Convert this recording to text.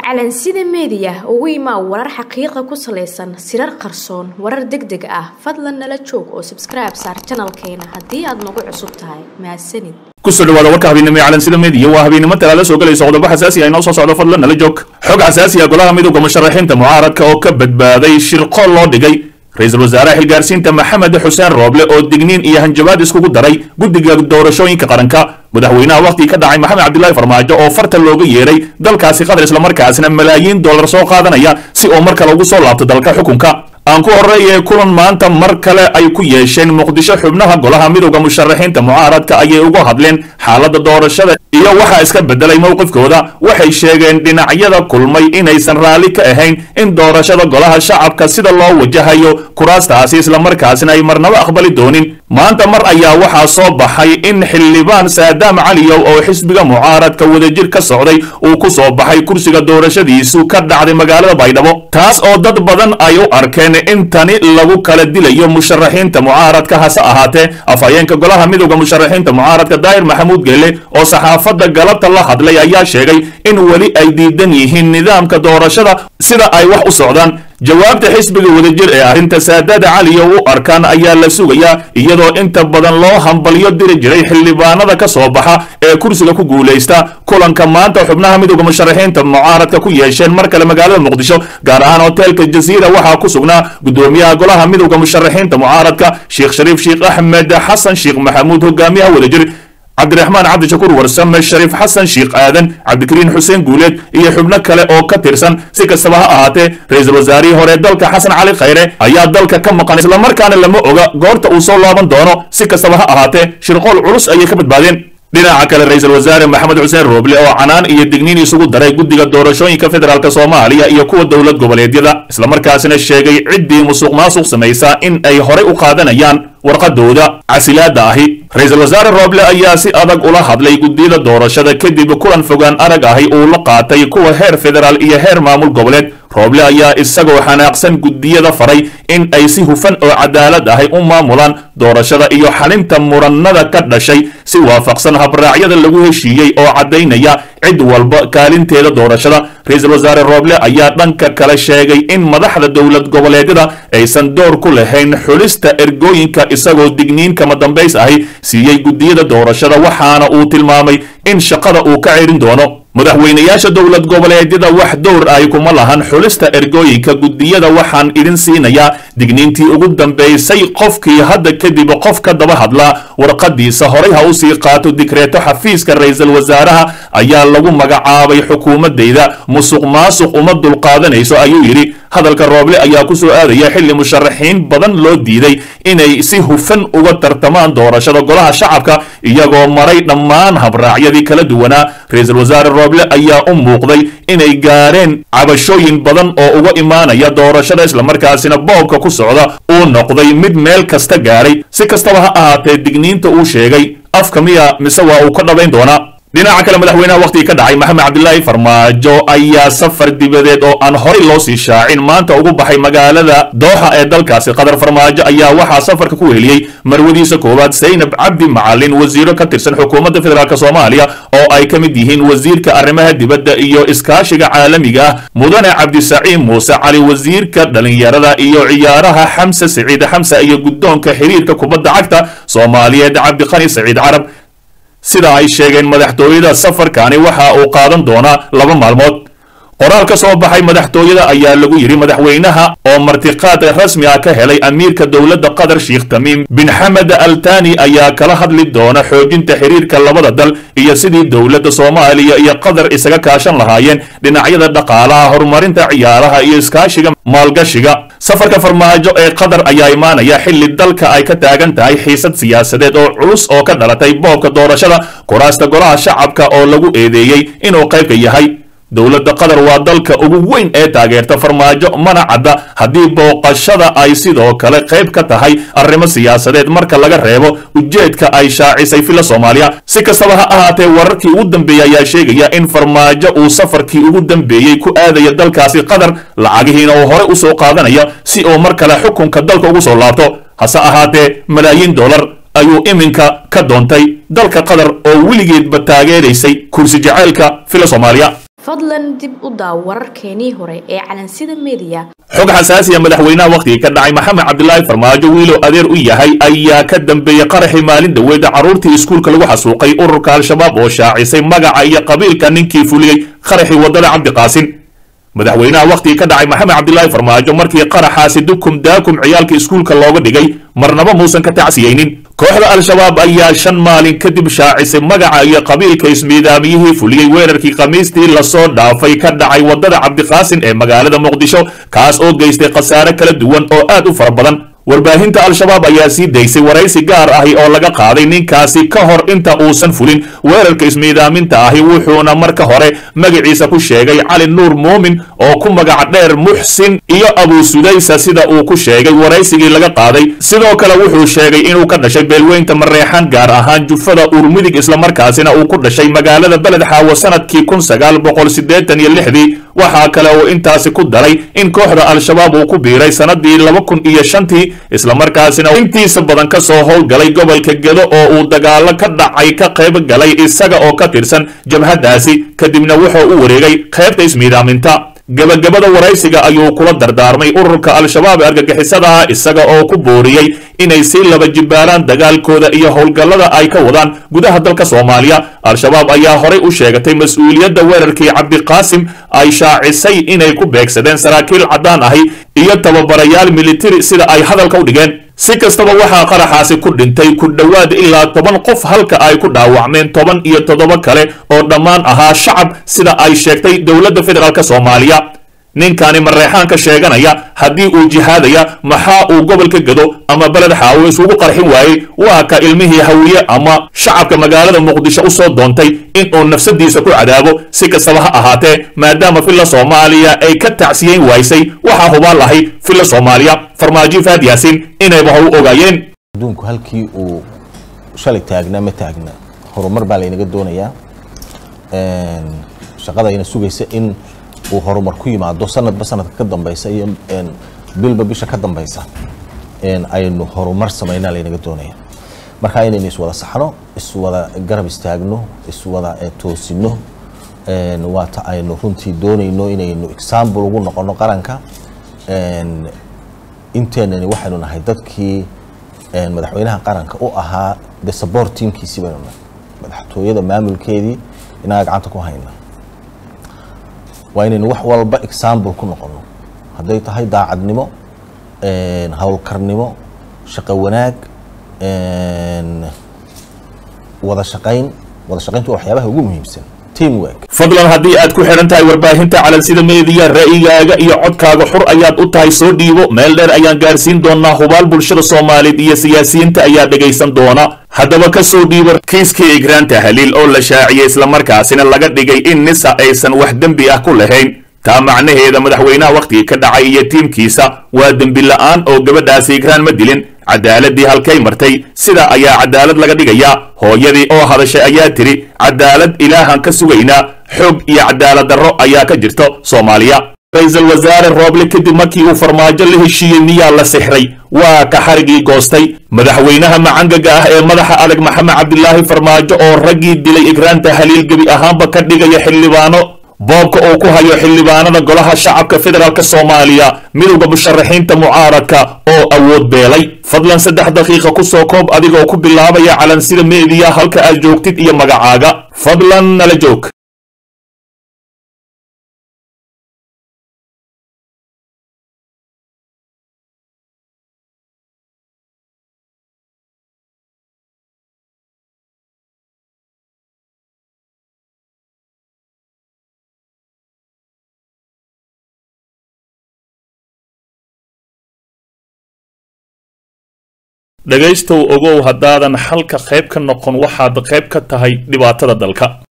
calansida media ugu imaa warar xaqiiqo ku saleysan sirar qarsoon warar degdeg ah fadlan nala joog oo subscribe saar channelkeena hadii aad nagu cusub tahay mahadsanid kusoo dhawaada warka habeenimo calansida media waa habeenimo talaalo soo galayso qodobo xasaasi ah inoo soo socdo fadlan nala joog xog xasaasi ah golaha midowga musharaxiinta mucaaradka oo ka badbaaday shirqo loo dhigay ra'iisul wasaare xilgaarsiinta maxamed xuseen rooble oo digniin iyo hanjabaad iskugu daray guddiga doorashooyinka qaranka madaxweynaha waqti ka dhacay maxamed cabdullaahi farmaajo oo farta looga yeeray dalkaasi qatar isla markaasna malaayiin dollar soo qaadanaya si oo mar kale ugu soo laabto dalka xukunka aan ku horeeyay kulan maanta mar kale ay ku yeesheen muqdisho xubnaha golaha midowga musharaxiinta mucaaradka ayay uga hadleen xaaladda doorashada iyo waxa iska bedelay mowqifkooda waxay sheegeen dhinacyada kulmay inaysan raalli ka ahayn in doorashada golaha shacabka sida loo wajahayo kuraastaasi isla markaasna ay marnaba aqbali doonin maanta mar ayaa waxaa soo baxay in xildhibaan saadaam caliyow oo xisbiga mucaaradka wadajir ka socday uu ku soo baxay kursiga doorashadiisu ka dhacday magaalada baydhabo taas oo dad badan ay u arkeen in tani lagu kala dilayo musharaxiinta mucaaradka hase ahaatee afhayeenka golaha midowga musharaxiinta mucaaradka daahir maxamuud geele oo saxaafadda galabta la hadlay ayaa sheegay in weli ay diidan yihiin nidaamka doorashada sida ay wax u socdaan jawaabta xisbiga wadajir ee arrinta saadaada caliyo u arkaan ayaa la sugayaa iyadoo inta badan loo hambalyo diri jiray xildhibaanada ka soo baxa ee kursiga ku guulaysta kulanka maanta xubnaha midowga musharaxiinta mucaaradka ku yeesheen mar kale magaalada muqdisho gaar ahaan hoteelka jasiira waxaa ku sugnaa gudoomiyaha golaha midowga musharaxiinta mucaaradka sheekh shariif sheekh axmed xasan sheekh maxamuud hogaamiyaha wadajir cabdiraxmaan cabdishakuur warsame shariif xasan sheekh aadan cabdikariin xuseen guuleed iyo xubno kale oo ka tirsan si kastaba ha ahaatee ra'iisul wasaarihii hore dalka xasan cali khayre ayaa dalka ka maqan islamarkaana lama oga goorta uu soo laaban doono si kastaba ha ahaatee shirqool culus ayay ka badbaadeen dhinaca kale ra'iisul wasaare maxamed xuseen rooble oo canaan iyo digniin isugu daray guddiga doorashooyinka federaalk soomaaliya iyo kuwa dowlad goboleedyada islamarkaasina sheegay ciddii musuq maasuq samaysaa in ay horey u qaadanayaan warqadooda casilaada ahi ra'iisul wasaare rooble ayaa si adag ula hadlay guddiyada doorashada kadib kulan fogaan arag ahi uu la qaatay kuwa heer federaal iyo heer maamul goboleed rooble ayaa isagoo xanaaqsan guddiyada faray in ay si hufan oo cadaalad ahi u maamulaan doorashada iyo xalinta murannada ka dhashay si waafaqsan habraacyada lagu heshiiyey oo caddaynaya cid walba kaalinteeda doorashada ra'iisul wasaare rooble ayaa dhanka kale sheegay in madaxda dowlad goboleedyada aysan door ku lahayn xulista ergooyinka isagoo digniin kama dambays ahi siiyey guddiyada doorashada waxaana uu tilmaamay in shaqada uu ka cerin doono madaxweynayaasha dowlad goboleedyada wax dowr ay kuma lahan xulista ergooyinka guddiyada waxaan idin siinayaa digniintii ugu dambaysay qofkii hadda kadib qof ka daba hadla warqadiisa horay ha u sii qaato dikreeto xafiiska ra'iisul wasaaraha ayaa lagu magacaabay xukuumadeyda musuq maasuq uma dulqaadanayso ayuu yidhi hadalka rooble ayaa ku soo aadaya xilli musharaxiin badan loo diiday inay si hufan uga tartamaan doorashada golaha shacabka iyagoo maray dhammaan habraacyadii kala duwanaa ra'iisul wasaare rooble ayaa u muuqday inay gaareen cabashooyin badan oo uga imaanaya doorashada islamarkaasina boobka ku socda uu noqday mid meel kasta gaaray si kastaba ha ahaatee digniinta uu sheegay afka miya mise waa uu ka dhabayn doonaa dhinaca kale madaxweynaha waqtiga ka dhacay maxamed cabdullaahi farmaajo ayaa safar dibadeed oo aan horey loo sii shaacin maanta ugu baxay magaalada dooxa ee dalkaasi qatar farmaajo ayaa waxaa safarka ku weheliyey marwadiisa koowaad saynab cabdi macalin wasiiro ka tirsan xukuumadda federaalk soomaaliya oo ay ka mid yihiin wasiirka arrimaha dibadda iyo iskaashiga caalamiga ah mudane cabdisaciid muuse cali wasiirka dhalinyarada iyo ciyaaraha xamse siciid xamse iyo guddoonka xiriirka kubadda cagta soomaaliyeed cabdiqani saciid carab sida ay sheegeen madaxtooyada safarkani waxa uu qaadan doonaa 2 maalmood qoraal ka soo baxay madaxtooyada ayaa lagu yiri madaxweynaha oo martiqaad rasmi ah ka helay amiirka dowladda qatar sheekh tamiim bin xamed al thani ayaa kala hadli doona xoojinta xiriirka labada dal iyo sidii dowladda Soomaaliya iyo qatar isaga kaashan lahaayeen dhinacyada dhaqaalaha horumarinta ciyaaraha iyo iskaashiga maalgashiga safarka farmaajo ee qatar ayaa imaanaya xilli dalka ay ka taagan tahay xiisad siyaasadeed oo culus oo ka dhalatay boobka doorashada kuraasta golaha shacabka oo lagu eedeeyay inuu qayb ka yahay dowladda qatar waa dalka ugu weyn ee taageerta farmaajo mana cadda haddii booqashada ay sidoo kale qayb ka tahay arrimo siyaasadeed marka laga reebo ujeedka ay shaacisay fila Soomaaliya si kastaba ha ahaatee wararkii ugu dambeeyay ayaa sheegaya in farmaajo uu safarkii ugu dambeeyay ku aadaya dalkaasi qatar lacagihiina uu hore u soo qaadanaya si uu mar kale xukunka dalka ugu soo laabto hase ahaatee malaayiin dollar ayuu iminka ka doontay dalka qatar oo weligeedba taageeraysay kursi jaceylka fila Soomaaliya fadlan dib u daaw wararkeenii hore ee calansida media xog xasaasi ah madaxweynaha waqtiga ka dhacay maxamed cabdilaahi farmaajo wiilo adeer u yahay ayaa ka dambeeyay qaraxii maalin dhaweeda caruurtii iskuulka lagu xasuuqay ururka al-shabaab oo shaacisay magaca iyo qabiilka ninkii fuliyey qaraxii wadada cabdiqaasin madaxweynaha waqtiga ka dhacay maxamed cabdilaahi farmaajo markii qaraxaasi dukum daakum ciyaalka iskuulka looga dhigay marnaba muusan ka tacsiyeynin kooxda al-shabaab ayaa 5 maalin kadib shaacisay magaca iyo qabiilka ismiidaamiyihii fuliyey weerarkii khamiistii lasoo dhaafay ka dhacay wadada cabdiqaasin ee magaalada muqdisho kaas oo geystay khasaare kala duwan oo aad u fara badan warbaahinta al-shabaab ayaa sii daysay waraysi gaar ahi oo laga qaaday ninkaasi ka hor inta uusan fulin weerarka ismiidaaminta ahi wuxuuna marka hore magaciisa ku sheegay cali nuur muumin oo ku magac dheer muxsin iyo abu sudaysa sida uu ku sheegay waraysigii laga qaaday sidoo kale wuxuu sheegay inuu ka dhashay beelweynta mareexan gaar ahaan jufada urmidig islamarkaasina uu ku dhashay magaalada beled xaawo sanadkii 1986 waxaa kale oo intaasi ku daray in kooxda al-shabaab uu ku biiray sanadii 2005 isla markaasina intiisa badan ka soo howlgalay gobolka Gedo oo uu dagaalo ka dhacay ka qayb galay isaga oo ka tirsan jabhadaasi kadibna wuxuu u wareegay qaybta ismiidaaminta gabagabada waraysiga ayuu kula dardaarmay ururka al-shabaab argagixisada isaga oo ku booriyay inay si laba jibaaraan dagaalkooda iyo howlgallada ay ka wadaan gudaha dalka Soomaaliya al-shabaab ayaa horey u sheegatay mas'uuliyadda weerarkii cabdiqaasim ay shaacisay inay ku beegsadeen saraakiil cadaan ahi iyo tababarayaal military sida ay hadalka u dhigeen si kastaba waxaa qaraxaasi ku dhintay ku dhawaad ilaa 10 qof halka ay ku dhaawacmeen 17 kale oo dhammaan ahaa shacab sida ay sheegtay dowladda federaalka Soomaaliya ninkani mareexaanka sheeganaya haddii uu jihaadaya maxaa uu gobolka Gedo ama beled xaawo isugu qarxin waayay waa ka ilmihii hawiye ama shacabka magaalada muqdisho u soo doontay in uu nafsadiisa ku cadaabo si kastaba ha ahaatee maadaama filla Soomaaliya ay ka tacsiyeyn waysay waxa hubaan lahay filla Soomaaliya farmaajo Faad Yaasin inay bahow ogaayeen adduunku halkii uu shalay taagna ma taagna horumar baa la inaga doonayaa shaqada ina sugaysa in uu horumar ku yimaado sanadba sanadka ka dambaysa iyo bilba bisha ka dambaysa aynu horumar sameynaa la inaga doonaya marka inaynu iswada saxno iswada garab istaagno iswada toosino waata aynu runtii doonayno inaynu example ugu noqono qaranka inteenani waxaynu nahay dadkii madaxweynaha qaranka u ahaa the support teamkiisii baynu nahay madaxtooyada maamulkeedii inaga gacanta ku hayna waa inaynu wax walba example ku noqono hadday tahay daacadnimo hawlkarnimo shaqo wanaag wada shaqayntu waxyaabaha ugu muhiimsan teamwork fadlan haddii aad ku xiran tahay warbaahinta calansida media ra'yigaaga iyo codkaaga xur ayaad u tahay soo dhiibo meel dheer ayaan gaarsiin doonaa hubaal bulshada Soomaaliyeed iyo siyaasiyiinta ayaa dhageysan doona haddaba ka soo dhiibo kiiskii igraanta haliil oo la shaaciyay isla markaasina laga dhigay in nisa aysan wax dambi ah ku lahayn taa macnaheeda madaxweynaha waqtiga ka dhacay iyo tiimkiisa waa dambi la'aan oo gabadhaasi igraan ma dilin cadaaladii halkay martay sida ayaa cadaalad laga dhigayaa hooyadii oo hadashay ayaa tiri cadaalad ilaahan ka sugaynaa xog iyo cadaalad darro ayaa ka jirto Soomaaliya ra'iisul wasaare Roble kadib markii uu farmaajo la heshiiyay miyaa la sixray waa ka xarigii goostay madaxweynaha macangaga ah ee madaxa adag maxamed cabdilaahi farmaajo oo raggii dilay igraanta haliil gabi ahaanba ka dhigaya xildhibaano boobka oo ku hayo xildhibaanada golaha shacabka federaalka Soomaaliya midowga musharaxiinta mucaaradka oo awood beelay fadlan 3 daqiiqo ku soo koob adigoo ku bilaabaya calansida media halka aad joogtid iyo magacaaga fadlan nala joog dhagaystow ogow haddaadan xalka qayb ka noqon waxaad qayb ka tahay dhibaatada dalka